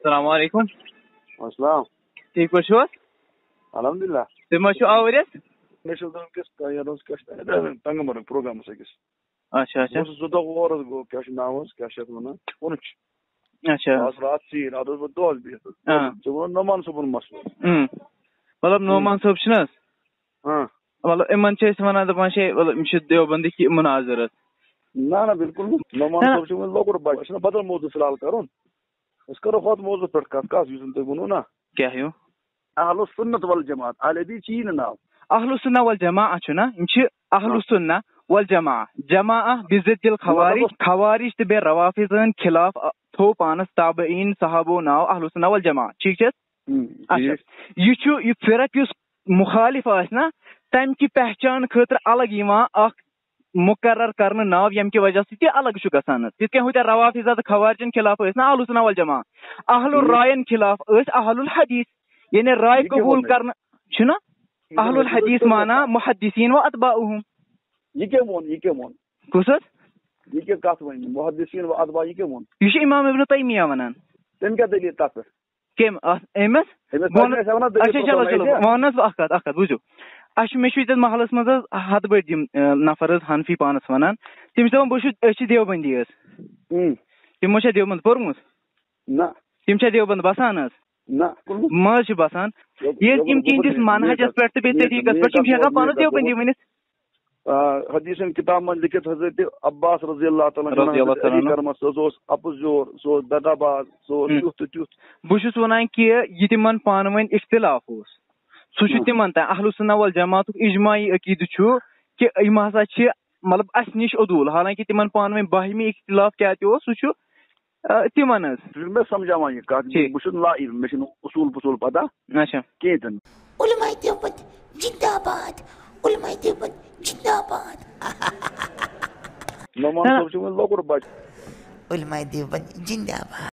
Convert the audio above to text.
السلام علیکم. السلام. ٹھیک پٲٹھۍ چھِو حظ؟ الحمدللہ. تُہۍ ما چھِو آوٕرۍ؟ مےٚ چھُ وٕنکٮ۪س ٹنٛگمرگ پروگرامس أکِس. اچھا اچھا بہٕ اوسُس 2 دۄہ اور حظ گوٚو. کیٛاہ چھُ ناو حظ کیٛاہ چھِ یَتھ وَنان پُنچ. اچھا آز راتھ ژیٖرۍ اَتھ اوسُس بہٕ دۄہس بِہِتھ. ژےٚ ووٚنُتھ نعمان صٲبُن مسلہٕ. مطلب نعمان صٲب چھِنہٕ حظ مطلب یِمن چھِ أسۍ وَنان دَپان چھِ مطلب یِم چھِ دیوبندٕکۍ مُناظر حظ. نہ بالکل نہٕ. نعمان صٲب چھُ وۄنۍ لۄکُٹ بچہٕ. اَسہِ چھُنہ بدل موضوٗع فِلحال کَرُن. أسۍ کَرو ہُتھ موضوٗع پٮ۪ٹھ کَتھ یُس تۄہہِ ووٚنوُ نا. کیٛاہ ہیوٗ؟ اہل السنت والجماعت. اہل حدیث چھِ یی نہٕ ناو. اہل السنہ والجماعہ چھُ نا یِم چھِ اہل السنہ والجماعہ. جماعہ بِضد الخوارج. خوارج تہٕ بیٚیہِ روافِضن خِلاف تھوٚو پانس تابعیٖن صحابو ناو اہل السنہ والجماعہ. ٹھیٖک چھِ حظ؟ اچھا یہِ چھُ یہِ فرق یُس مُخالف آسہِ نا تمہِ کہِ پہچان خٲطرٕ الگ یِوان اکھ مُقرر کرنہٕ ناو ییٚمہِ کہِ وجہ سۭتۍ یہِ الگ چھُ گژھان حظ. تِتھ کٔنۍ ہوٗ تۄہہِ روافِض تہٕ خوارجن خِلاف ٲسۍ نا اہل السنہ والجماعہ. اہل الرایَن خِلاف ٲسۍ اہل الحدیث. یعنی راے قبوٗل کرنہٕ چھُنہ اہل الحدیث مانا محدثین و اتباؤہم. یہِ کیٛاہ ووٚن یہِ کیٛاہ ووٚن؟ کُس حظ؟ یہِ کیٛاہ کتھ وۄنۍ محدثین و اتباء یہِ کیٛاہ ووٚن؟ یہِ چھُ امام ابن تیمیہ ونان. تٔمۍ کیٛاہ دٔلیٖل تتھ پٮ۪ٹھ؟ کٔمۍ أمِس؟ اچھا چلو چلو وَن حظ اکھ کتھ بوٗزِو. مےٚ چھُ ییٚتٮ۪تھ محلس منٛز حظ ہتہٕ بٔدۍ یِم نفر حظ حنفی پانس ونان. تِم چھِ دپان أسۍ چھِ دیوبندی حظ. تِمو چھا دیوبند پوٚرمُت؟ نہ. تِم چھا دیوبند بسان حظ؟ نہ. مہ حظ چھِ بسان. ییٚلہِ تِم تِہنٛدِس منہجس پٮ۪ٹھ تہٕ بیٚیہِ طریٖقس پٮ۪ٹھ تِم چھِ ہٮ۪کان پانس دیوبندی ؤنِتھ. حدیثن کتاب منٛز لیکھِتھ حضرت عباس رضی اللہ تعالیٰ کرمس سُہ اوس اپُز یور سُہ اوس دغا باز سُہ اوس تیُتھ تہٕ تیُتھ. بہٕ چھُس ونان کہِ یہِ تِمن پانہٕ ؤنۍ اختِلاف اوس سُہ چھُ تِمن تام. اہل السنہ والجماعتُک اجماعی عقیدٕ چھُ کہِ یِم ہسا چھِ مطلب اسہِ نِش عدوٗل. حالانکہِ تِمن پانہٕ ؤنۍ باہمی اختِلاف کیٛاہ تہِ اوس سُہ چھُ تِمن حظ. مےٚ سمجاوان یہِ کتھ. بہٕ چھُس لا علم مےٚ چھُنہٕ اصوٗل پصوٗل پتہ اچھا کِہیٖنۍ تہِ نہٕ. علماء دیوبند زندہ باد. علماء دیوبند زندہ باد. نعمان صٲب چھُ وۄنۍ لۄکُٹ بچہٕ. علماء دیوبند زندہ باد.